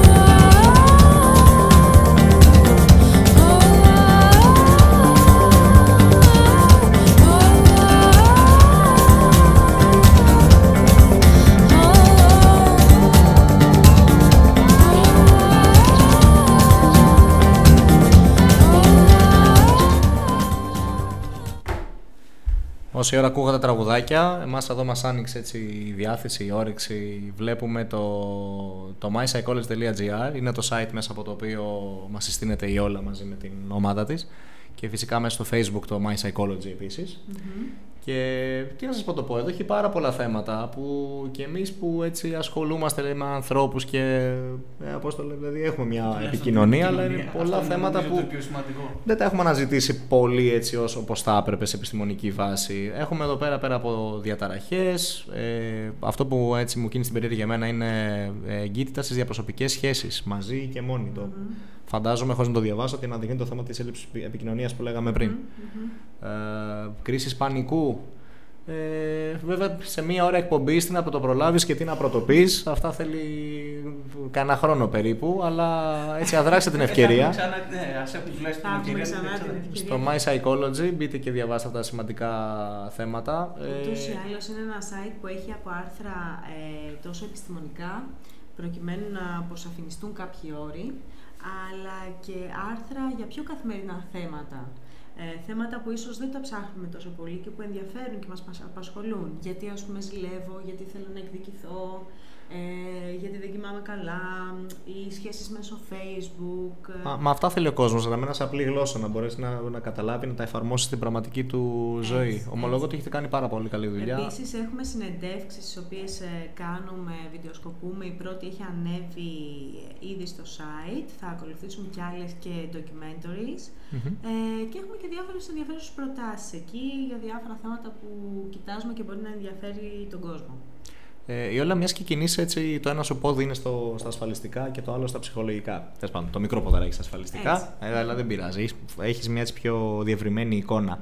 Όση ώρα ακούγατε τραγουδάκια, εμάς εδώ μας άνοιξε έτσι η διάθεση, η όρεξη. Βλέπουμε το mypsychology.gr, είναι το site μέσα από το οποίο μας συστήνεται η Όλα μαζί με την ομάδα της, και φυσικά μέσα στο Facebook το mypsychology επίσης. Και τι να σας πω, εδώ έχει πάρα πολλά θέματα που και εμείς που έτσι ασχολούμαστε με ανθρώπους και δηλαδή έχουμε μια επικοινωνία, αλλά είναι πολλά θέματα που δεν τα έχουμε αναζητήσει πολύ έτσι όπως θα έπρεπε σε επιστημονική βάση. Έχουμε εδώ πέρα από διαταραχές, αυτό που έτσι μου κίνησε την περίεργη για μένα είναι εγκύτητα στις διαπροσωπικές σχέσεις, μαζί και μόνοι το. Φαντάζομαι, χωρίς να το διαβάσω, ότι αναδεικνύει το θέμα της έλλειψης επικοινωνίας που λέγαμε πριν. Κρίσεις πανικού. Βέβαια, σε μία ώρα εκπομπής τι να πρωτοπρολάβεις και τι να πρωτοπείς, αυτά θέλει κανένα χρόνο περίπου, αλλά έτσι αδράξτε την ευκαιρία. Στο My Psychology μπείτε και διαβάστε αυτά τα σημαντικά θέματα.
Ούτως ή άλλως είναι ένα site που έχει από άρθρα τόσο επιστημονικά, προκειμένου να αποσαφινιστούν κάποιοι όροι, αλλά και άρθρα για πιο καθημερινά θέματα. Θέματα που ίσως δεν τα ψάχνουμε τόσο πολύ και που ενδιαφέρουν και μας απασχολούν. Γιατί ας πούμε ζηλεύω, γιατί θέλω να εκδικηθώ, γιατί δεν κοιμάμαι καλά, οι σχέσεις μέσω Facebook.
Μα αυτά θέλει ο κόσμος, να μένει σε απλή γλώσσα, να μπορέσει να καταλάβει, να τα εφαρμόσει στην πραγματική του ζωή. Ομολογώ ότι έχετε κάνει πάρα πολύ καλή δουλειά.
Επίσης έχουμε συνεντεύξεις τις οποίες κάνουμε, βιντεοσκοπούμε. Η πρώτη έχει ανέβει ήδη στο site, θα ακολουθήσουν κι άλλες και documentaries. Και έχουμε και διάφορες ενδιαφέρουσες προτάσεις εκεί για διάφορα θέματα που κοιτάζουμε και μπορεί να ενδιαφέρει τον κόσμο.
Η Όλα, μιας και κινείσαι έτσι, το ένα σου πόδι είναι στα ασφαλιστικά και το άλλο στα ψυχολογικά. Θες πάνω, το μικρό ποδαράκι στα ασφαλιστικά, αλλά δεν πειράζει. Έχεις μια έτσι πιο διευρυμένη εικόνα.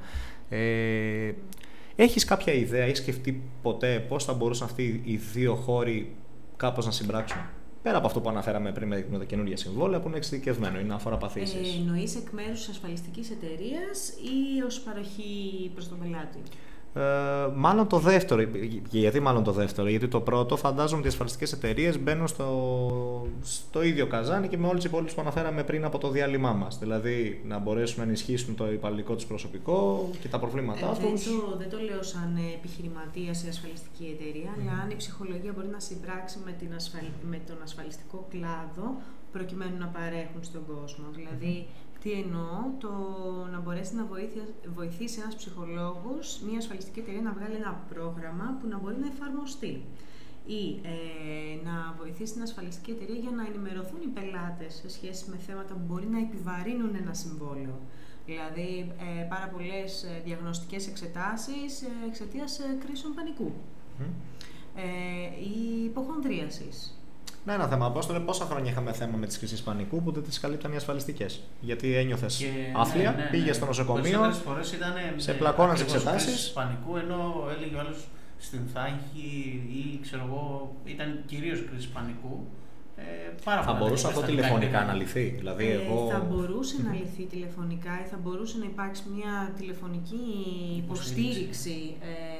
Έχεις κάποια ιδέα, έχεις σκεφτεί ποτέ πώς θα μπορούσαν αυτοί οι δύο χώροι κάπως να συμπράξουν? Πέρα από αυτό που αναφέραμε πριν με τα καινούργια συμβόλαια που είναι εξειδικευμένο, είναι αφορά παθήσεις.
Εννοείς εκ μέρους της ασφαλιστικής εταιρείας ή ως παροχή προς τον πελάτη?
Μάλλον το δεύτερο. Γιατί μάλλον το δεύτερο? Γιατί το πρώτο, φαντάζομαι ότι οι ασφαλιστικές εταιρείες μπαίνουν στο ίδιο καζάνι και με όλες τις υπόλοιπες που αναφέραμε πριν από το διάλειμμά μας. Δηλαδή να μπορέσουν να ενισχύσουν το υπαλληλικό τους προσωπικό και τα προβλήματά τους.
Δεν το λέω σαν επιχειρηματίας ή ασφαλιστική εταιρεία, αλλά αν η ψυχολογία μπορεί να συμπράξει με τον ασφαλιστικό κλάδο προκειμένου να παρέχουν στον κόσμο. Δηλαδή, τι εννοώ, το να μπορέσει να βοηθήσει ένας ψυχολόγος, μια ασφαλιστική εταιρεία να βγάλει ένα πρόγραμμα που να μπορεί να εφαρμοστεί. Ή να βοηθήσει την ασφαλιστική εταιρεία για να ενημερωθούν οι πελάτες σε σχέση με θέματα που μπορεί να επιβαρύνουν ένα συμβόλαιο. Δηλαδή, πάρα πολλές διαγνωστικές εξετάσεις εξαιτίας κρίσεων πανικού. Ή υποχονδρίασης.
Ναι, ένα θέμα. Πόσα χρόνια είχαμε θέμα με τις κρίσεις πανικού που δεν τις καλύπταν οι ασφαλιστικές. Γιατί ένιωθες άθλια, πήγες στο νοσοκομείο, σε πλακώναν τις εξετάσεις.
Κρίσεις πανικού, ενώ έλεγε ο άλλος στην Θάχη ή ξέρω εγώ, ήταν κυρίως κρίσεις πανικού.
Θα μπορούσε αυτό τηλεφωνικά να λυθεί. Δηλαδή
θα μπορούσε να λυθεί τηλεφωνικά ή θα μπορούσε να υπάρξει μια τηλεφωνική υποστήριξη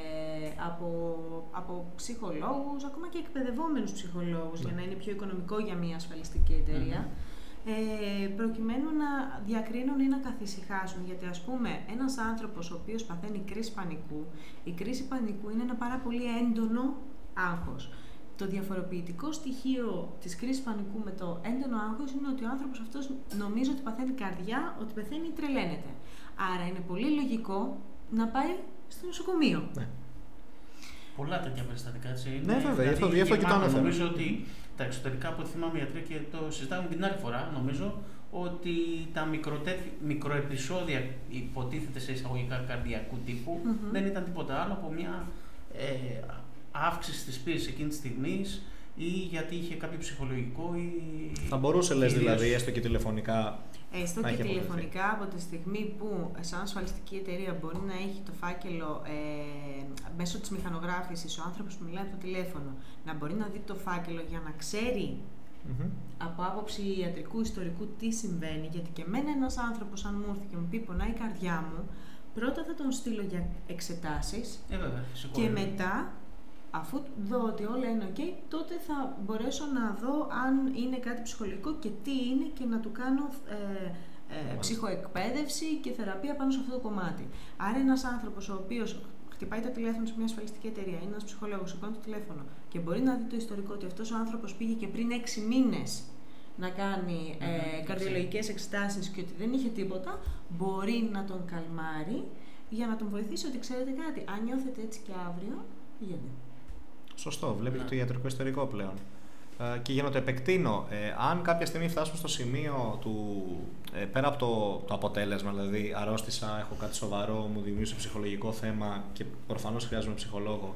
από ψυχολόγους, ακόμα και εκπαιδευόμενους ψυχολόγους, για να είναι πιο οικονομικό για μια ασφαλιστική εταιρεία, προκειμένου να διακρίνουν ή να καθησυχάσουν. Γιατί ας πούμε ένας άνθρωπος ο οποίος παθαίνει κρίση πανικού, η κρίση πανικού είναι ένα πάρα πολύ έντονο άγχος. Το διαφοροποιητικό στοιχείο της κρίσης πανικού με το έντονο άγχος είναι ότι ο άνθρωπος αυτός νομίζει ότι παθαίνει καρδιά, ότι πεθαίνει ή τρελαίνεται. Άρα είναι πολύ λογικό να πάει στο νοσοκομείο.
Ναι.
Πολλά τέτοια περιστατικά, έτσι.
Ναι, βέβαια, γι' αυτό κοιτάω.
Νομίζω ότι τα εξωτερικά, από ό,τι θυμάμαι γιατροί και το συζητάμε την άλλη φορά, νομίζω ότι τα μικροεπισόδια υποτίθεται σε εισαγωγικά καρδιακού τύπου δεν ήταν τίποτα άλλο από μια αύξηση της πίεσης εκείνη τη στιγμή ή γιατί είχε κάποιο ψυχολογικό ή...
Θα μπορούσε, λες, δηλαδή, έστω και τηλεφωνικά.
Έστω και τηλεφωνικά, από τη στιγμή που σαν ασφαλιστική εταιρεία μπορεί να έχει το φάκελο μέσω της μηχανογράφησης, ο άνθρωπος που μιλάει από το τηλέφωνο να μπορεί να δει το φάκελο για να ξέρει από άποψη ιατρικού ιστορικού τι συμβαίνει, γιατί και εμένα ένας άνθρωπος αν μου έρθει και μου πει πονάει η καρδιά μου, πρώτα θα τον στείλω για εξετάσεις και μετά, αφού δω ότι όλα είναι ok, τότε θα μπορέσω να δω αν είναι κάτι ψυχολογικό και τι είναι και να του κάνω ψυχοεκπαίδευση και θεραπεία πάνω σε αυτό το κομμάτι. Άρα ένας άνθρωπος ο οποίος χτυπάει το τηλέφωνο σε μια ασφαλιστική εταιρεία, είναι ένας ψυχολόγος, σηκώνει το τηλέφωνο και μπορεί να δει το ιστορικό ότι αυτός ο άνθρωπος πήγε και πριν 6 μήνες να κάνει καρδιολογικές εξετάσεις και ότι δεν είχε τίποτα, μπορεί να τον καλμάρει για να τον βοηθήσει ότι ξέρετε κάτι, αν νιώθετε έτσι και αύριο, πηγαίνετε. Σωστό,
βλέπει το ιατρικό ιστορικό πλέον. Και για να το επεκτείνω, αν κάποια στιγμή φτάσουμε στο σημείο του, πέρα από το αποτέλεσμα, δηλαδή αρρώστησα, έχω κάτι σοβαρό, μου δημιούργησε ψυχολογικό θέμα και προφανώς χρειάζομαι ψυχολόγο,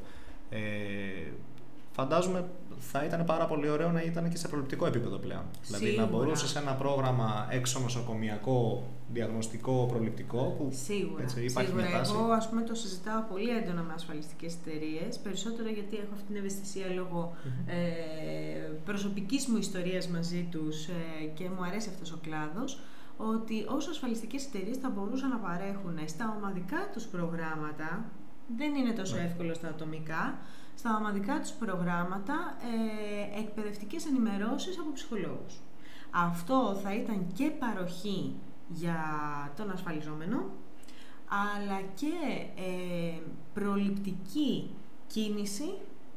φαντάζομαι θα ήταν πάρα πολύ ωραίο να ήταν και σε προληπτικό επίπεδο πλέον.
Σίγουρα.
Δηλαδή να μπορούσε σε ένα πρόγραμμα έξω νοσοκομιακό, διαγνωστικό, προληπτικό, που
σίγουρα,
έτσι, υπάρχει
σίγουρα.
μια τάση.
Εγώ ας πούμε το συζητάω πολύ έντονα με ασφαλιστικές εταιρείες, περισσότερο γιατί έχω αυτή την ευαισθησία λόγω προσωπικής μου ιστορίας μαζί τους και μου αρέσει αυτός ο κλάδος, ότι όσο ασφαλιστικές εταιρείες θα μπορούσαν να παρέχουν στα ομαδικά τους προγράμματα, δεν είναι τόσο εύκολο στα ατομικά, στα ομαδικά τους προγράμματα εκπαιδευτικές ενημερώσεις από ψυχολόγους. Αυτό θα ήταν και παροχή για τον ασφαλιζόμενο, αλλά και προληπτική κίνηση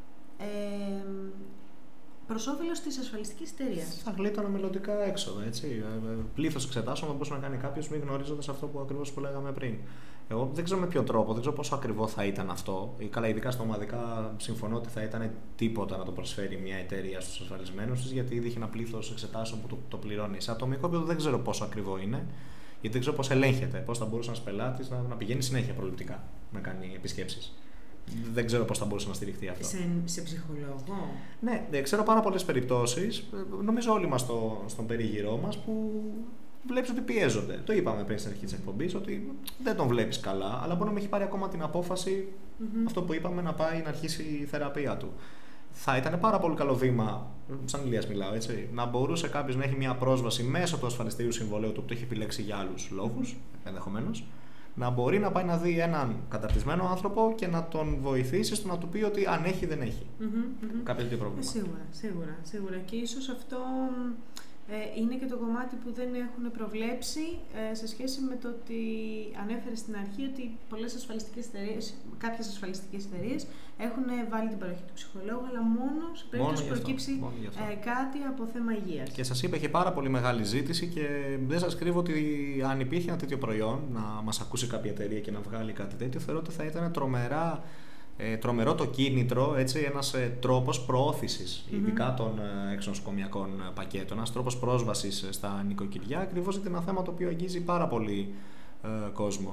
προς όφελος της ασφαλιστικής εταιρείας.
Θα γλίτωνα μελλοντικά έξοδα, έτσι. Πλήθος εξετάσεων θα μπορούσε να κάνει κάποιος μη γνωρίζοντας αυτό που ακριβώς που λέγαμε πριν. Εγώ δεν ξέρω με ποιο τρόπο, δεν ξέρω πόσο ακριβό θα ήταν αυτό. Καλά, ειδικά στα ομαδικά συμφωνώ ότι θα ήταν τίποτα να το προσφέρει μια εταιρεία στους ασφαλισμένους της, γιατί ήδη έχει ένα πλήθος εξετάσεων που το πληρώνει. Σε ατομικό επίπεδο δεν ξέρω πόσο ακριβό είναι, γιατί δεν ξέρω πώς ελέγχεται, πώς θα μπορούσε ένας πελάτης να πηγαίνει συνέχεια προληπτικά να κάνει επισκέψεις. Δεν ξέρω πώς θα μπορούσε να στηριχτεί αυτό.
Σε ψυχολόγο.
Ναι, ξέρω πάρα πολλές περιπτώσεις. Νομίζω όλοι μας στον περίγυρό μας που βλέπεις ότι πιέζονται. Το είπαμε πριν στην αρχή της εκπομπής, ότι δεν τον βλέπεις καλά, αλλά μπορεί να έχει πάρει ακόμα την απόφαση, αυτό που είπαμε, να πάει να αρχίσει η θεραπεία του. Θα ήταν πάρα πολύ καλό βήμα, σαν Ηλίας μιλάω, έτσι, να μπορούσε κάποιος να έχει μια πρόσβαση μέσω του ασφαλιστήριου συμβολέου του που το έχει επιλέξει για άλλους λόγους, ενδεχομένως, να μπορεί να πάει να δει έναν καταρτισμένο άνθρωπο και να τον βοηθήσει στο να του πει ότι αν έχει δεν έχει κάποιο τέτοιο πρόβλημα.
Σίγουρα. Και ίσως αυτό είναι και το κομμάτι που δεν έχουν προβλέψει σε σχέση με το ότι ανέφερε στην αρχή ότι κάποιες ασφαλιστικές εταιρείες έχουν βάλει την παροχή του ψυχολόγου, αλλά μόνο σε περίπτωση που προκύψει κάτι από θέμα υγείας. Και σας είπα, είχε πάρα πολύ μεγάλη ζήτηση και δεν σας κρύβω ότι αν υπήρχε ένα τέτοιο προϊόν, να μας ακούσει κάποια εταιρεία και να βγάλει κάτι τέτοιο, θεωρώ ότι θα ήταν τρομερό το κίνητρο, έτσι, ένας τρόπος προώθησης, ειδικά των εξνοσοκομιακών πακέτων, ένας τρόπος πρόσβασης στα νοικοκυριά, ακριβώς γιατί είναι ένα θέμα το οποίο αγγίζει πάρα πολύ κόσμο.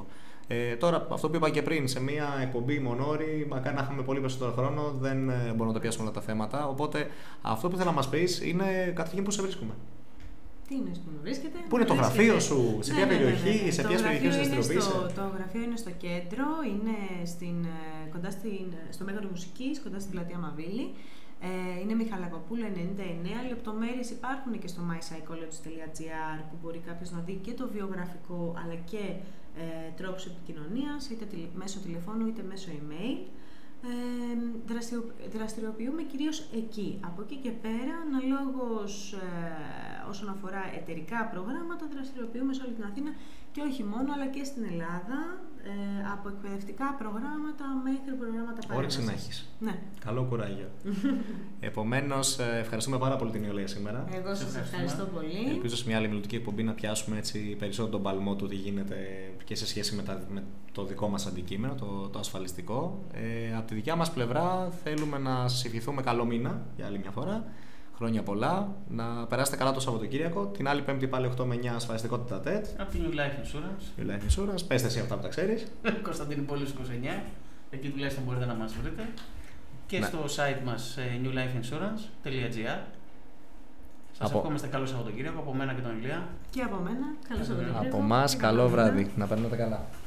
Τώρα, αυτό που είπα και πριν, σε μια εκπομπή μονόρη, μακάρι να είχαμε πολύ περισσότερο χρόνο, δεν μπορούμε να τα πιάσουμε όλα τα θέματα. Οπότε, αυτό που ήθελα να μας πεις είναι καταρχήν πού σε βρίσκουμε.
Τι είναι που με βρίσκεται.
Πού είναι το γραφείο σου, σε ποια περιοχή, σε ποιες περιοχές δραστηριοποιείσαι.
Το γραφείο είναι στο κέντρο, είναι κοντά στο Μέγαρο Μουσικής, κοντά στην πλατεία Μαβίλη. Είναι Μιχαλακοπούλου 99. Λεπτομέρειες υπάρχουν και στο mypsychology.gr που μπορεί κάποιος να δει και το βιογραφικό αλλά και τρόπους επικοινωνίας, είτε μέσω τηλεφώνου είτε μέσω email. Δραστηριοποιούμε κυρίως εκεί. Από εκεί και πέρα, αναλόγως όσον αφορά εταιρικά προγράμματα, δραστηριοποιούμε σε όλη την Αθήνα και όχι μόνο, αλλά και στην Ελλάδα, από εκπαιδευτικά προγράμματα μέχρι προγράμματα παρέμβασης.
Όρεξη να έχεις.
Ναι.
Καλό κουράγιο. Επομένως, ευχαριστούμε πάρα πολύ την Ιωλία σήμερα.
Εγώ σας ευχαριστώ πολύ.
Ελπίζω σε μια άλλη μελλοντική εκπομπή να πιάσουμε έτσι περισσότερο τον παλμό του τι γίνεται και σε σχέση με το δικό μας αντικείμενο, το ασφαλιστικό. Από τη δικιά μας πλευρά θέλουμε να σας ευχηθούμε καλό μήνα για άλλη μια φορά. Χρόνια πολλά. Να περάσετε καλά το Σαββατοκύριακο. Την άλλη Πέμπτη πάλι 8 με 9 ασφαλιστικότητα TED.
Από την New Life Insurance.
New Life Insurance. Πες εσύ αυτά που τα ξέρεις.
Κωνσταντινούπολης 29. Εκεί τουλάχιστον μπορείτε να μας βρείτε. Και στο site μας newlifeinsurance.gr. Σας ευχόμαστε καλό Σαββατοκύριακο από μένα και τον Ηλία.
Και από μένα. Καλό Σαββατοκύριακο.
Από εμάς καλό βράδυ. Να περνάτε καλά.